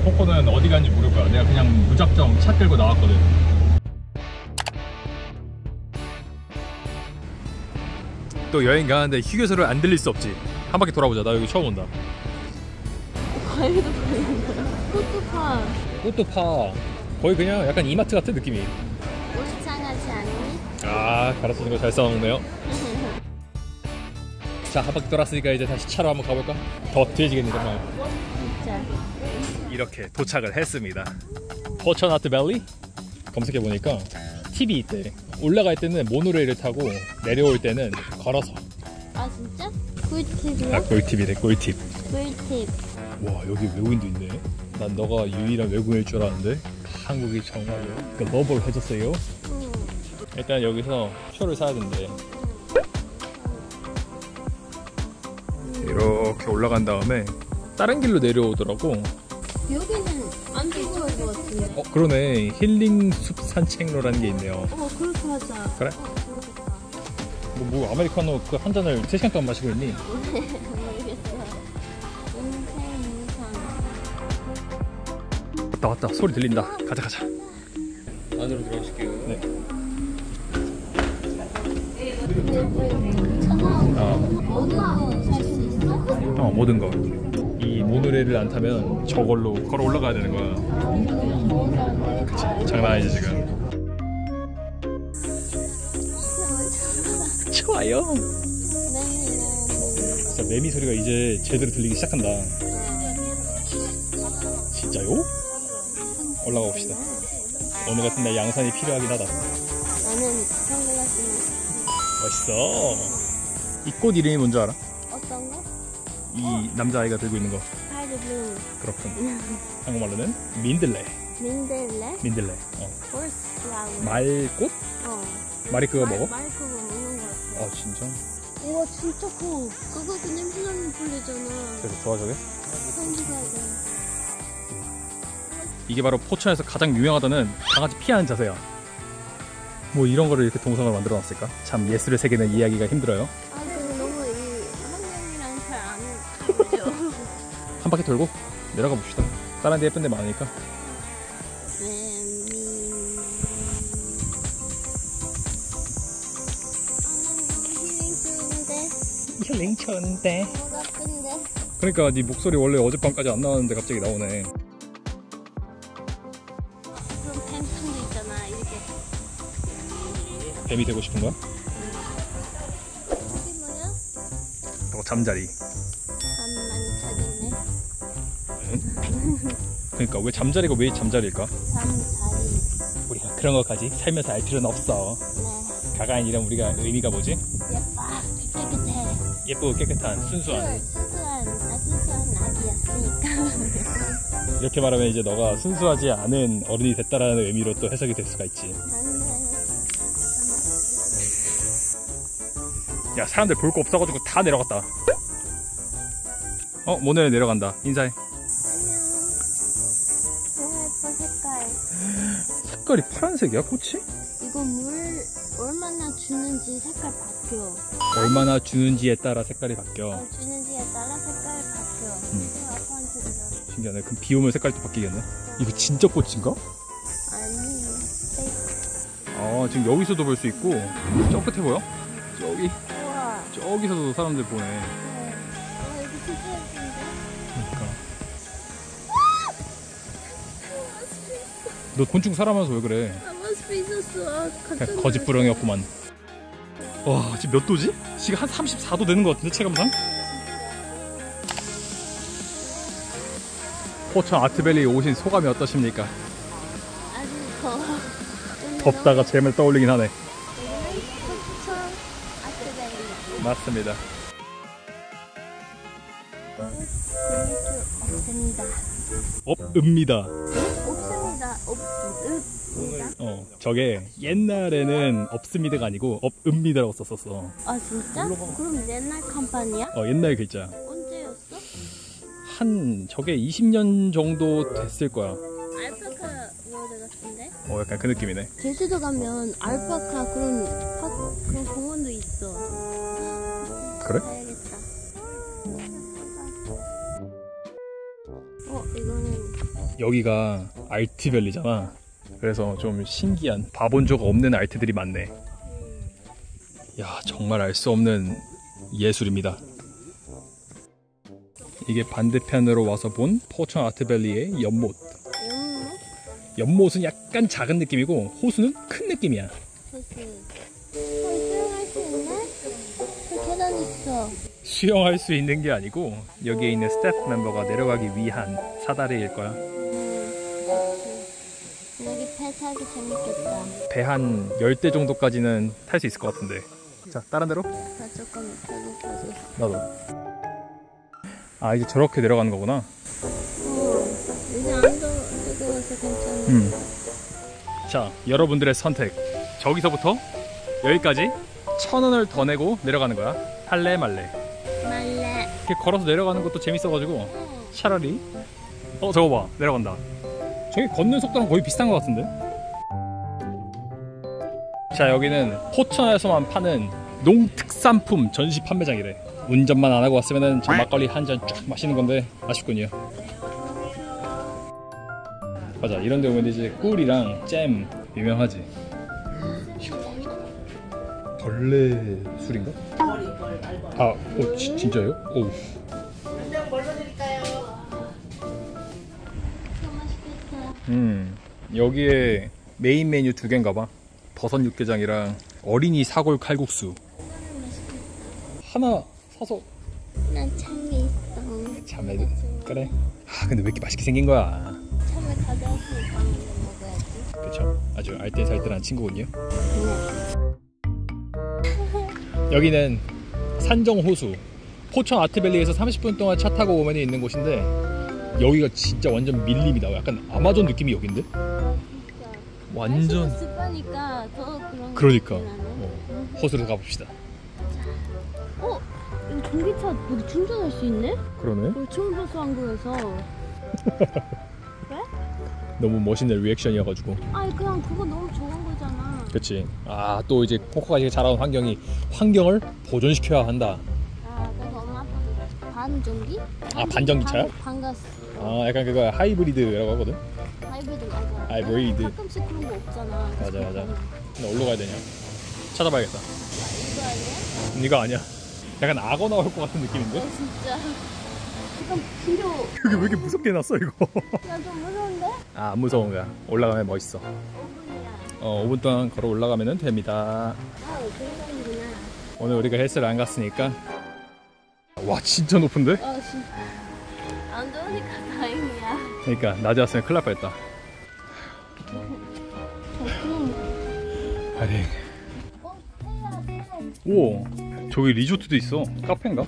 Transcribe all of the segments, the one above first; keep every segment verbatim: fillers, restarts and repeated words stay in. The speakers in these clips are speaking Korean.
코코는 어디 갔는지 모를 거야. 내가 그냥 무작정 차 끌고 나왔거든. 또 여행 가는데 휴게소를 안 들릴 수 없지. 한 바퀴 돌아보자. 나 여기 처음 온다. 과일도 파는 거야. 꽃도 파. 꽃도 파. 거의 그냥 약간 이마트 같은 느낌이. 울창하지 않니? 아, 가르쳐준 거 잘 써먹네요. 자, 한 바퀴 돌았으니까 이제 다시 차로 한번 가볼까? 더 뒤지겠네 정말. 진짜. 이렇게 도착을 했습니다. 포천아트 밸리? 검색해보니까 팁이 있대. 올라갈 때는 모노레일을 타고 내려올 때는 걸어서. 아 진짜? 꿀팁이야? 아, 꿀팁이래. 꿀팁. 꿀팁. 와, 여기 외국인도 있네. 난 너가 유일한 외국인일 줄 알았는데 한국이 정말로 글로벌해졌어요. 응. 일단 여기서 표를 사야 된대. 이렇게 올라간 다음에 다른 길로 내려오더라고. 여기는 안 뜨거울 것 같은데. 어, 그러네. 힐링 숲 산책로라는 게 있네요. 어 그렇게 하자. 그래? 어, 그렇게 하자. 뭐, 뭐 아메리카노 그 한 잔을 세 시간 동안 마시고 있니? 모르겠어. 인생 인상. 왔다 왔다. 소리 들린다. 가자 가자. 안으로 들어가실게요. 네. 어. 모든 거 살 수 있어? 어, 모든 거. 이 모노레일을 안 타면 저걸로 걸어 올라가야 되는 거야. 그치, 장난 아니지 지금. 좋아요. 진짜 매미 소리가 이제 제대로 들리기 시작한다. 진짜요? 올라가 봅시다. 오늘 같은 날 양산이 필요하긴 하다. 나는 선글라스는 멋있어. 이 꽃 이름이 뭔지 알아? 어떤 거? 이 남자아이가 들고 있는 거. 스파이더블루. 그렇군. 한국말로는 민들레. 민들레? 민들레. 어. 홀스 플라워. 말꽃? 어. 말이 그거 말, 먹어? 말 그거 먹는 거 같아. 아 진짜? 우와 진짜 커. 그거 그 냄새 나는 풀리잖아. 그래서 좋아 저게? 현지 가야 돼. 이게 바로 포천에서 가장 유명하다는 강아지 피하는 자세야. 뭐 이런 거를 이렇게 동상을 만들어 놨을까? 참 예술의 세계는 이해하기가 힘들어요. 아 근데 너무 이 한국이랑 잘 안 어울려. 한 바퀴 돌고 내려가 봅시다. 다른 데 예쁜 데 많으니까. 힐링 좋은데. 뭐가 근데? 그러니까 네 목소리 원래 어젯밤까지 안 나왔는데 갑자기 나오네. 그런 팬층도 있잖아 이렇게. 뱀이 되고 싶은 거야? 이게 뭐야? 어, 잠자리. 잠만 자겠네. 그러니까 왜 잠자리가 왜 잠자리일까? 잠자리. 우리가 그런 것까지 살면서 알 필요는 없어. 네. 가가인 이런 우리가 의미가 뭐지? 예뻐. 깨끗해. 예쁘고 깨끗한 순수한. 순수한, 아, 순수한 아기였으니까. 이렇게 말하면 이제 너가 순수하지 않은 어른이 됐다라는 의미로 또 해석이 될 수가 있지. 야, 사람들 볼 거 없어가지고 다 내려갔다. 어, 모노레일 내려간다. 인사해. 너무 예뻐 색깔. 색깔이 파란색이야, 꽃이? 이거 물 얼마나 주는지 색깔 바뀌어. 얼마나 주는지에 따라 색깔이 바뀌어. 어, 주는지에 따라 색깔 바뀌어. 음. 이거 아빠한테 들어. 신기하네. 그럼 비 오면 색깔도 바뀌겠네. 이거 진짜 꽃인가? 아니, 페이크. 아, 지금 여기서도 볼 수 있고 저 끝에 보여? 저기 우와. 저기서도 사람들 보네. 네. 와, 여기 진짜 예쁜데? 그러니까. 너 곤충 사람하면서 왜 그래? 아, 모습이 있었어. 아, 깜짝 그냥 거짓부렁이었구만. 와, 지금 몇 도지? 지금 한 삼십사 도 되는 것 같은데 체감상? 포천 아트밸리에 오신 소감이 어떠십니까? 아주 더워. 덥다가 잼을 떠올리긴 하네. 여기는 포천 아트밸리. 맞습니다. 없습니다. 업읍니다. 없습니다. 없습니다. 어, 저게 옛날에는 없습니다가 아니고 업읍니다라고 썼었어. 아 진짜? 그럼 옛날 칸판이야? 어, 옛날 글자. 언제였어? 한 저게 이십 년 정도 됐을 거야. 알파카 월드 같은데? 어, 약간 그 느낌이네. 제주도 가면 알파카 그런 파, 그런 공원도 있어. 그래? 가야겠다. 어, 이거는 여기가 알트밸리잖아. 그래서 좀 신기한 봐본 적 없는 알트들이 많네. 야, 정말 알 수 없는 예술입니다. 이게 반대편으로 와서 본 포천 아트밸리의 연못. 연못? 연못은 약간 작은 느낌이고 호수는 큰 느낌이야. 호수. 어, 수영할 수 있네? 저 계단 있어. 수영할 수 있는 게 아니고 여기에 있는 스태프 멤버가 내려가기 위한 사다리일 거야. 여기 배 타기 재밌겠다. 배 한 열 대 정도까지는 탈 수 있을 것 같은데. 자, 다른 데로? 나 조금 배고파졌어. 나도. 아, 이제 저렇게 내려가는 거구나. 어, 이제 안 더 뜨거워서 괜찮아. 음. 자, 여러분들의 선택. 저기서부터 여기까지 천 원을 더 내고 내려가는 거야. 할래 말래. 말래. 이렇게 걸어서 내려가는 것도 재밌어가지고 차라리 어, 저거 봐, 내려간다. 저기 걷는 속도랑 거의 비슷한 것 같은데. 자, 여기는 포천에서만 파는 농특산품 전시 판매장이래. 운전만 안 하고 왔으면 저 막걸리 한 잔 쫙 마시는 건데 아쉽군요. 맞아, 이런 데 오면 이제 꿀이랑 잼 유명하지. 벌레 술인가? 아, 오, 지, 진짜요? 오. 한잔 뭘로 드릴까요? 더 맛있겠다. 음, 여기에 메인 메뉴 두 개인가 봐. 버섯 육개장이랑 어린이 사골 칼국수. 하나 사서. 난 참외 있어. 참외. 그래. 아, 근데 왜 이렇게 맛있게 생긴 거야? 참외 가져왔으니까 먹어야지. 그쵸, 아주 알뜰살뜰한 친구군요. 네. 여기는 산정호수, 포천 아트밸리에서 삼십 분 동안 차 타고 오면 있는 곳인데 여기가 진짜 완전 밀림이다. 약간 아마존 느낌이 여긴데? 아, 진짜. 완전. 날씨가 습하니까 더 그런. 그러니까 느낌이 나네. 어, 호수로 가봅시다. 어? 여기 전기차 여기 충전할 수 있네? 그러네. 우리 처음 봤어 한국에서. 왜? 너무 멋있는 리액션이어가지고. 아니 그냥 그거 너무 좋은 거잖아. 그치. 아, 또 이제 코코가 자라온 환경이 환경을 보존시켜야 한다. 아 그래서 엄마 아빠도 반전기? 아, 반전기차야? 반, 반가스. 아, 약간 그거 하이브리드라고 하거든. 하이브리드 맞아. 하이브리드. 가끔씩 그런 거 없잖아. 맞아, 맞아. 근데 어디로 가야 되냐? 찾아봐야겠다. 이거 아니야? 이거 아니야. 약간 악어 나올 것 같은 느낌인데? 어 진짜. 약간 필요. 여기 왜 이렇게 무섭게 해놨어 이거? 야좀 무서운데? 아, 안 무서운 거야. 올라가면 멋있어. 오 분이야. 어, 오 분 동안 걸어 올라가면 됩니다. 아 굉장히구나. 오늘 우리가 헬스를 안 갔으니까. 와, 진짜 높은데? 아 진짜. 안 더우니까 다행이야. 그러니까 낮에 왔으면 큰일 날 뻔했다. 어, 파이팅. 어, 해야 돼. 오, 저기 리조트도 있어. 카페인가?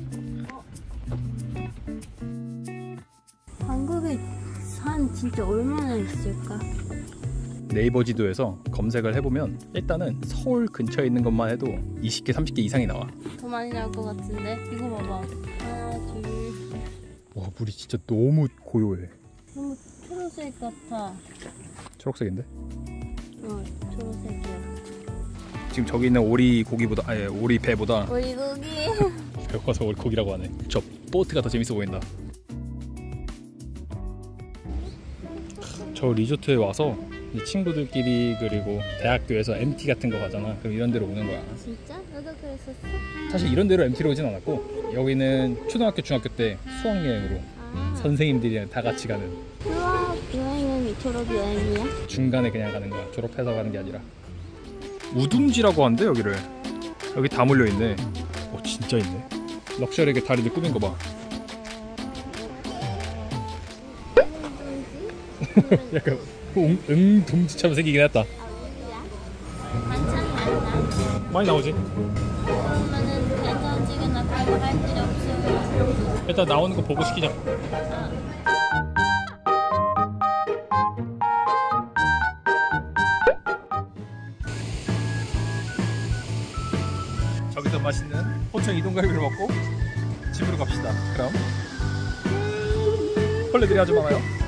한국에 산 진짜 얼마나 있을까? 네이버 지도에서 검색을 해보면 일단은 서울 근처에 있는 것만 해도 이십 개, 삼십 개 이상이 나와. 더 많이 나올 것 같은데? 이거 봐봐. 하나, 둘. 와, 물이 진짜 너무 고요해. 너무 초록색 같아. 초록색인데? 어, 초록색이야. 지금 저기 있는 오리 고기보다, 아니 오리 배보다 우리 고기. 배고파서 오리 고기라고 하네. 저 보트가 더 재밌어 보인다. 저 리조트에 와서 이 친구들끼리 그리고 대학교에서 엠티 같은 거 가잖아. 그럼 이런 데로 오는 거야. 진짜? 너도 그랬었어? 사실 이런 데로 엠티로 오진 않았고 여기는 초등학교 중학교 때 수학여행으로 아. 선생님들이랑 다 같이 가는. 수학 여행은 졸업 여행이야? 중간에 그냥 가는 거야. 졸업해서 가는 게 아니라. 우둥지라고 하는데 여기를. 여기 다 몰려있네. 오, 진짜 있네. 럭셔리하게 다리를 꾸민 거 봐. 약간 응, 응동지처럼 생기긴 했다. 아, 어디야? 반찬이 많나? 많이 나오지? 그러면은 된장찌개나 그런 거 할 필요 없어요. 일단 나오는 거 보고 시키자. 저기서 맛있는 포천 이동갈비를 먹고 집으로 갑시다. 그럼 벌레들이 아주 많아요.